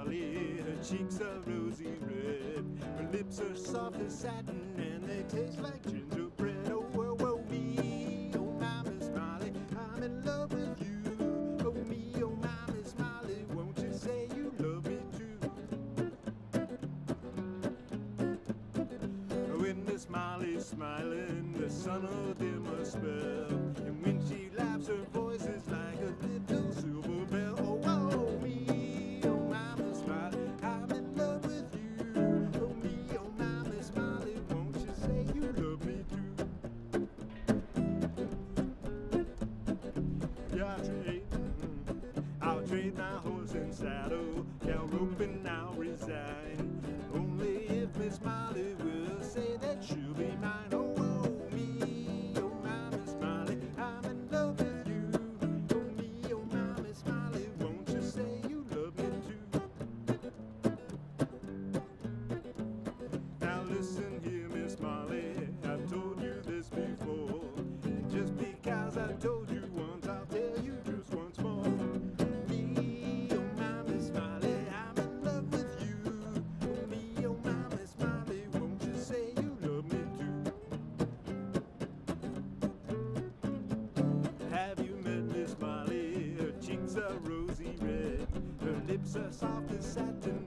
Smiley, her cheeks are rosy red, her lips are soft as satin, and they taste like gingerbread. Oh, oh, oh, me, oh, my Miss Smiley, I'm in love with you. Oh, me, oh, my Miss Smiley, won't you say you love me too? When Miss Smiley's smiling, the sun will dim a spell, and when she laughs, her voice is like a little silver bell. Oh, oh, me, oh, my Miss Smiley, I'm in love with you. Oh, me, oh, my Miss Smiley, won't you say you love me too? Yeah, I'll trade my horse and saddle, cow rope and I'll resign, only if Miss Smiley will say that she'll be mine. Oh, oh, me, oh, my Miss Smiley, I'm in love with you. Oh, me, oh, my Miss Smiley, won't you say you love me too? Now listen here, Miss Smiley, I've told you this before, and just because I told you once, I'll tell you just once more. Me, oh, my Miss Smiley, I'm in love with you. Oh, me, oh, my Miss Smiley, won't you say you love me too? Have you met Miss Smiley? Her cheeks are rosy red, her lips are soft as satin,